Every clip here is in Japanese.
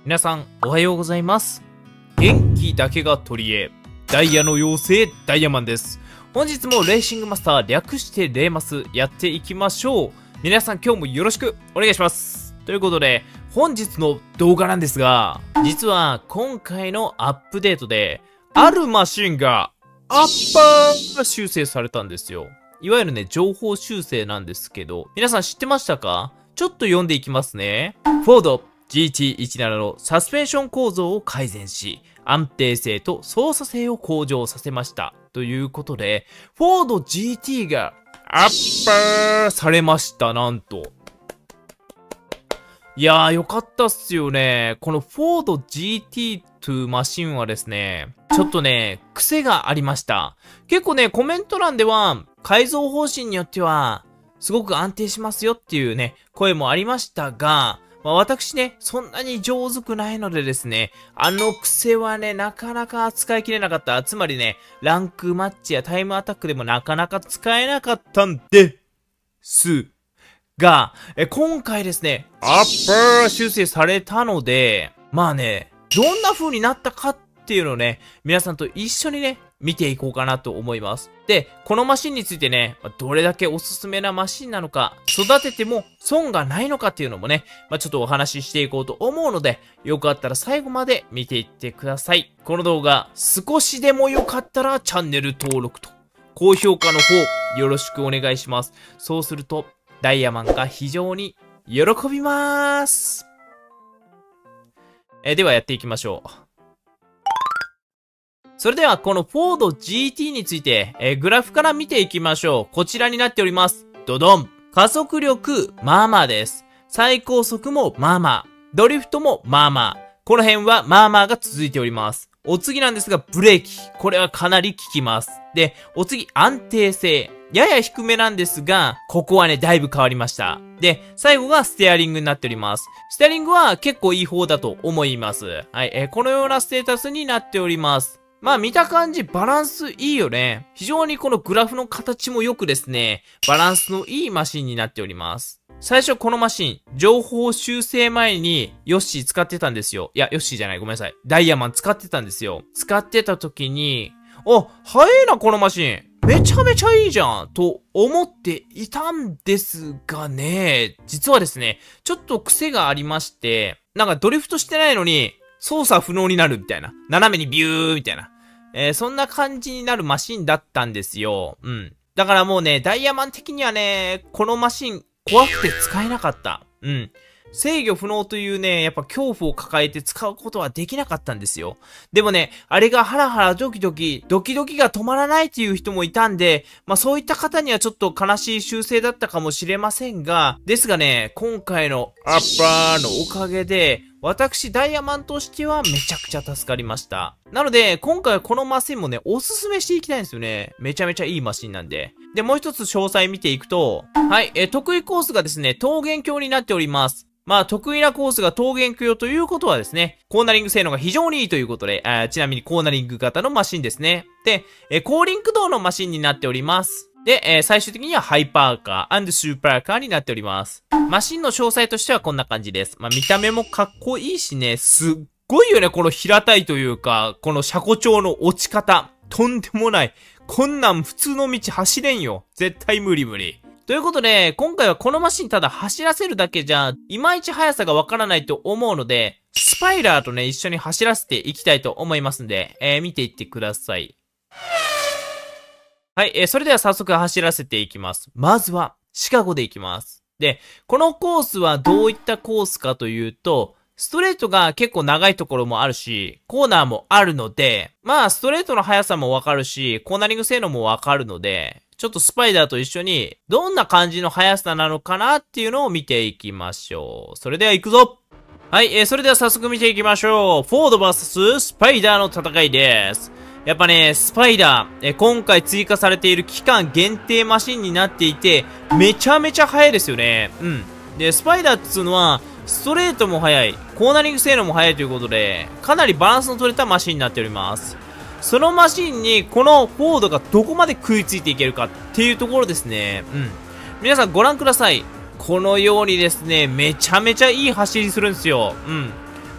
皆さん、おはようございます。元気だけが取り柄、ダイヤの妖精、ダイヤマンです。本日もレーシングマスター、略してレーマス、やっていきましょう。皆さん、今日もよろしくお願いします。ということで、本日の動画なんですが、実は今回のアップデートで、あるマシンがアッパー修正されたんですよ。いわゆるね、情報修正なんですけど、皆さん知ってましたか？ちょっと読んでいきますね。フォードGT17 のサスペンション構造を改善し、安定性と操作性を向上させました。ということで、フォード GT がアッパーされました、なんと。いやー、よかったっすよね。このフォード GT2 マシンはですね、ちょっとね、癖がありました。結構ね、コメント欄では、改造方針によっては、すごく安定しますよっていうね、声もありましたが、私ね、そんなに上手くないのでですね、あの癖はね、なかなか使い切れなかった。つまりね、ランクマッチやタイムアタックでもなかなか使えなかったんですが、今回ですね、アッパー修正されたので、まあね、どんな風になったかっていうのをね、皆さんと一緒にね、見ていこうかなと思います。で、このマシンについてね、どれだけおすすめなマシンなのか、育てても損がないのかっていうのもね、ちょっとお話ししていこうと思うので、よかったら最後まで見ていってください。この動画、少しでもよかったらチャンネル登録と、高評価の方、よろしくお願いします。そうすると、ダイヤマンが非常に喜びます。ではやっていきましょう。それではこのフォード GT について、グラフから見ていきましょう。こちらになっております。ドドン。加速力、まあまあです。最高速もまあまあ。ドリフトもまあまあ。この辺はまあまあが続いております。お次なんですが、ブレーキ。これはかなり効きます。で、お次、安定性。やや低めなんですが、ここはね、だいぶ変わりました。で、最後がステアリングになっております。ステアリングは結構いい方だと思います。はい、このようなステータスになっております。見た感じバランスいいよね。非常にこのグラフの形も良くですね、バランスのいいマシンになっております。最初このマシン、情報修正前にヨッシー使ってたんですよ。いや、ヨッシーじゃない、ごめんなさい。ダイヤマン使ってたんですよ。使ってた時に、早いなこのマシン。めちゃめちゃいいじゃんと思っていたんですがね、実はですね、ちょっと癖がありまして、なんかドリフトしてないのに、操作不能になるみたいな。斜めにビューみたいな。そんな感じになるマシンだったんですよ。うん。だからもうね、ダイヤマン的にはね、このマシン怖くて使えなかった。うん。制御不能というね、やっぱ恐怖を抱えて使うことはできなかったんですよ。でもね、あれがハラハラドキドキが止まらないっていう人もいたんで、そういった方にはちょっと悲しい修正だったかもしれませんが、ですがね、今回のアッパーのおかげで、私、ダイヤマンとしてはめちゃくちゃ助かりました。なので、今回はこのマシンもね、おすすめしていきたいんですよね。めちゃめちゃいいマシンなんで。で、もう一つ詳細見ていくと、はい、得意コースがですね、桃源郷になっております。得意なコースが桃源郷ということはですね、コーナリング性能が非常にいいということで、ちなみにコーナリング型のマシンですね。で、後輪駆動のマシンになっております。で、最終的にはハイパーカー&スーパーカーになっております。マシンの詳細としてはこんな感じです。見た目もかっこいいしね、すっごいよね、この平たいというか、この車庫調の落ち方。とんでもない。こんなん普通の道走れんよ。絶対無理無理。ということで、今回はこのマシンただ走らせるだけじゃ、いまいち速さがわからないと思うので、スパイラーとね、一緒に走らせていきたいと思いますんで、見ていってください。はい、それでは早速走らせていきます。まずは、シカゴでいきます。で、このコースはどういったコースかというと、ストレートが結構長いところもあるし、コーナーもあるので、ストレートの速さもわかるし、コーナリング性能もわかるので、ちょっとスパイダーと一緒に、どんな感じの速さなのかなっていうのを見ていきましょう。それでは行くぞ！はい、それでは早速見ていきましょう。フォード VS スパイダーの戦いです。やっぱね、スパイダー、今回追加されている期間限定マシンになっていて、めちゃめちゃ速いですよね。うん。で、スパイダーっていうのは、ストレートも速い、コーナリング性能も速いということで、かなりバランスの取れたマシンになっております。そのマシンに、このフォードがどこまで食いついていけるかっていうところですね。うん。皆さんご覧ください。このようにですね、めちゃめちゃいい走りするんですよ。うん。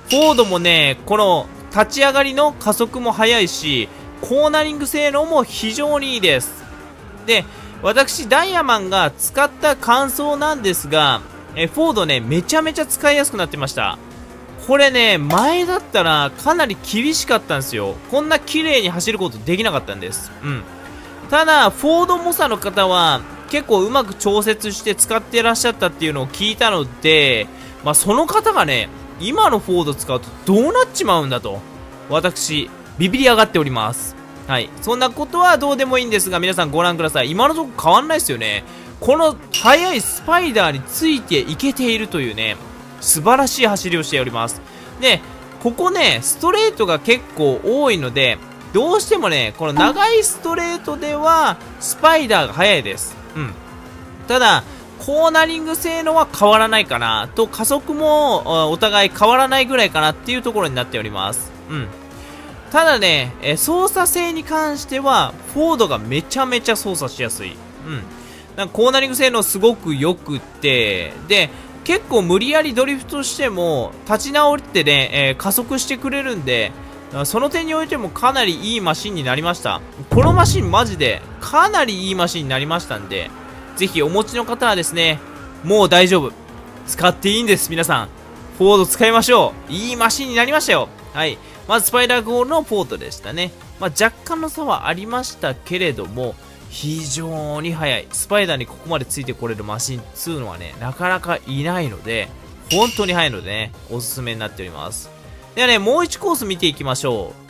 フォードもね、この立ち上がりの加速も速いし、コーナリング性能も非常にいいです。で、私、ダイヤマンが使った感想なんですが、フォードね、めちゃめちゃ使いやすくなってました。これね、前だったらかなり厳しかったんですよ。こんな綺麗に走ることできなかったんです。うん。ただ、フォード猛者の方は結構うまく調節して使ってらっしゃったっていうのを聞いたので、まあその方がね、今のフォード使うとどうなっちまうんだと、私、ビビり上がっております。はい。そんなことはどうでもいいんですが、皆さんご覧ください。今のところ変わんないですよね。この速いスパイダーについていけているというね、素晴らしい走りをしております。で、ここね、ストレートが結構多いので、どうしてもね、この長いストレートでは、スパイダーが速いです。うん。ただ、コーナリング性能は変わらないかな、と、加速もお互い変わらないぐらいかなっていうところになっております。うん。ただね、操作性に関しては、フォードがめちゃめちゃ操作しやすい。うん。なんかコーナリング性能すごく良くって、で、結構無理やりドリフトしても、立ち直ってね、加速してくれるんで、その点においてもかなりいいマシンになりました。このマシンマジでかなりいいマシンになりましたんで、ぜひお持ちの方はですね、もう大丈夫。使っていいんです、皆さん。フォード使いましょう。いいマシンになりましたよ。はい。まずスパイダーゴールのフォードでしたね。まあ、若干の差はありましたけれども、非常に速い。スパイダーにここまでついてこれるマシンっていうのはね、なかなかいないので、本当に速いのでね、おすすめになっております。ではね、もう1コース見ていきましょう。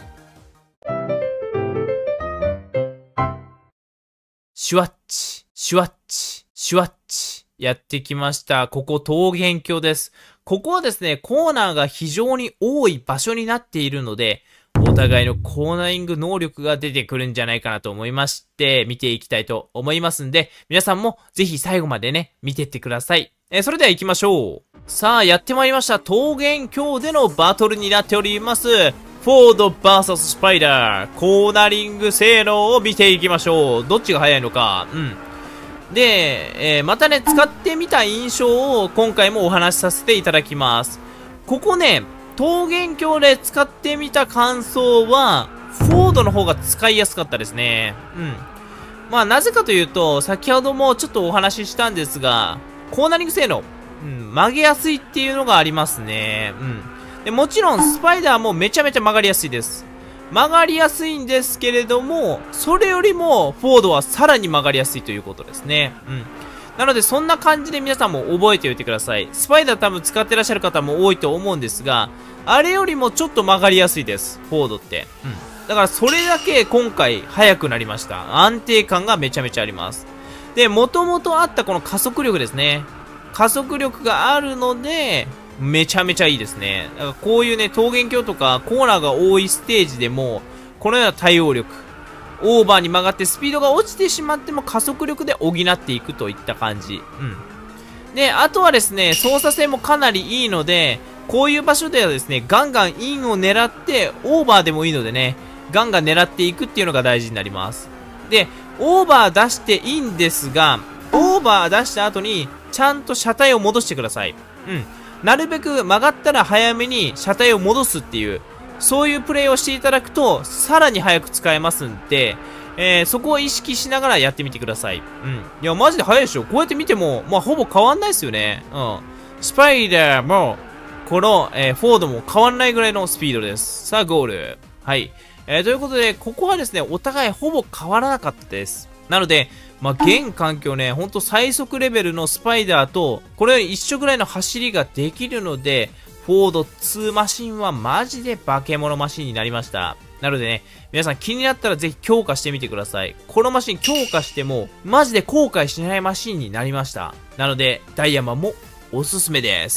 シュワッチ、シュワッチ、シュワッチ。やってきました。ここ桃源郷です。ここはですね、コーナーが非常に多い場所になっているので、お互いのコーナリング能力が出てくるんじゃないかなと思いまして、見ていきたいと思いますんで、皆さんもぜひ最後までね、見てってください。それでは行きましょう。さあ、やってまいりました。桃源郷でのバトルになっております。フォード VS スパイダー。コーナリング性能を見ていきましょう。どっちが速いのか。うん。で、またね、使ってみた印象を今回もお話しさせていただきます。ここね、桃源郷で使ってみた感想は、フォードの方が使いやすかったですね。うん。まあ、なぜかというと、先ほどもちょっとお話ししたんですが、コーナリング性能、うん、曲げやすいっていうのがありますね。うん。で、もちろん、スパイダーもめちゃめちゃ曲がりやすいです。曲がりやすいんですけれども、それよりも、フォードはさらに曲がりやすいということですね。うん。なので、そんな感じで皆さんも覚えておいてください。スパイダー多分使ってらっしゃる方も多いと思うんですが、あれよりもちょっと曲がりやすいです。フォードって。うん。だから、それだけ今回、速くなりました。安定感がめちゃめちゃあります。で、元々あったこの加速力ですね。加速力があるので、めちゃめちゃいいですね。だからこういうね、桃源郷とかコーナーが多いステージでも、このような対応力、オーバーに曲がってスピードが落ちてしまっても加速力で補っていくといった感じ。うん。で、あとはですね、操作性もかなりいいので、こういう場所ではですね、ガンガンインを狙って、オーバーでもいいのでね、ガンガン狙っていくっていうのが大事になります。で、オーバー出していいんですが、オーバー出した後に、ちゃんと車体を戻してください。うん。なるべく曲がったら早めに車体を戻すっていう、そういうプレイをしていただくと、さらに早く使えますんで、そこを意識しながらやってみてください。うん。いや、マジで早いでしょ。こうやって見ても、まあ、ほぼ変わんないですよね。うん。スパイダーも、この、フォードも変わんないぐらいのスピードです。さあ、ゴール。はい。ということで、ここはですね、お互いほぼ変わらなかったです。なので、まあ、現環境ね、ほんと最速レベルのスパイダーと、これより一緒ぐらいの走りができるので、フォード2マシンはマジで化け物マシンになりました。なのでね、皆さん気になったらぜひ強化してみてください。このマシン強化しても、マジで後悔しないマシンになりました。なので、ダイヤマンもおすすめです。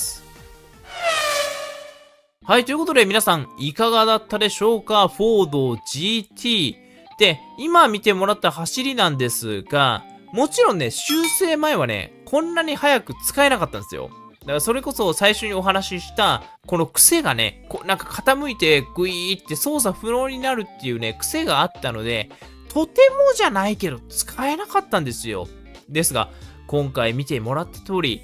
はい、ということで皆さん、いかがだったでしょうか？フォード GT。で、今見てもらった走りなんですが、もちろんね、修正前はね、こんなに早く使えなかったんですよ。だからそれこそ最初にお話しした、この癖がね、なんか傾いてグイーって操作不能になるっていうね、癖があったので、とてもじゃないけど使えなかったんですよ。ですが、今回見てもらった通り、ス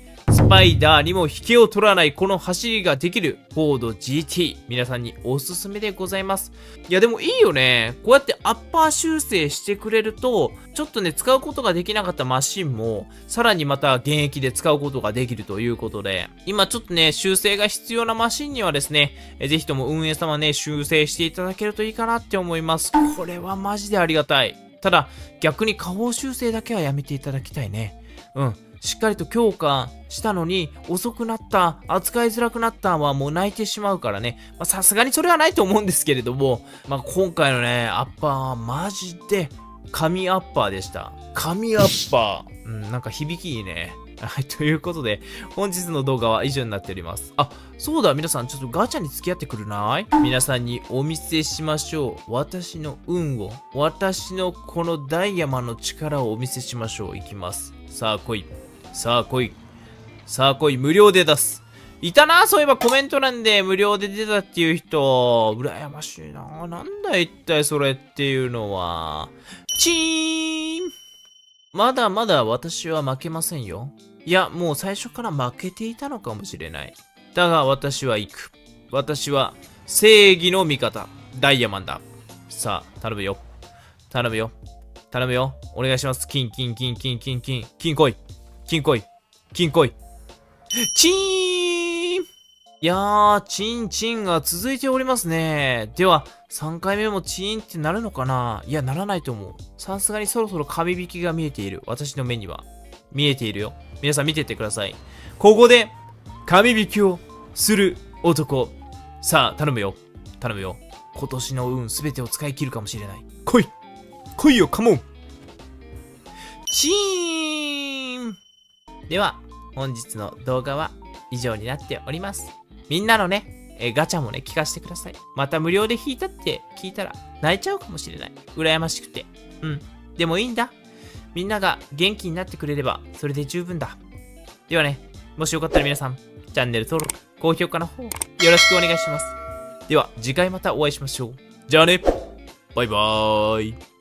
パイダーにも引けを取らないこの走りができるフォード GT。皆さんにおすすめでございます。いやでもいいよね。こうやってアッパー修正してくれると、ちょっとね、使うことができなかったマシンも、さらにまた現役で使うことができるということで、今ちょっとね、修正が必要なマシンにはですね、ぜひとも運営様ね、修正していただけるといいかなって思います。これはマジでありがたい。ただ、逆に下方修正だけはやめていただきたいね。しっかりと強化したのに、遅くなった、扱いづらくなったはもう泣いてしまうからね。さすがにそれはないと思うんですけれども、今回のね、アッパーはマジで、神アッパーでした。神アッパー。なんか響きいいね。はい、ということで、本日の動画は以上になっております。あ、そうだ、皆さん、ちょっとガチャに付き合ってくれない？皆さんにお見せしましょう。私の運を、私のこのダイヤマンの力をお見せしましょう。いきます。さあ、来い。さあ、来い。さあ、来い。無料で出す。いたな、そういえばコメント欄で無料で出たっていう人。羨ましいな。なんだ一体それっていうのは。チーン！まだまだ私は負けませんよ。いや、もう最初から負けていたのかもしれない。だが私は行く。私は正義の味方。ダイヤマンだ。さあ、頼むよ。頼むよ。頼むよ。お願いします。金来い。金来い。金来い。チーン！いやー、チンが続いておりますね。では、3回目もチーンってなるのかな？いや、ならないと思う。さすがにそろそろ紙引きが見えている。私の目には。見えているよ。皆さん見てってください。ここで、紙引きをする男。さあ、頼むよ。頼むよ。今年の運すべてを使い切るかもしれない。来い！来いよ、カモン！チーン！では、本日の動画は以上になっております。みんなのね、ガチャもね、聞かせてください。また無料で引いたって聞いたら泣いちゃうかもしれない。羨ましくて。でもいいんだ。みんなが元気になってくれれば、それで十分だ。ではね、もしよかったら皆さん、チャンネル登録、高評価の方、よろしくお願いします。では、次回またお会いしましょう。じゃあね、バイバーイ。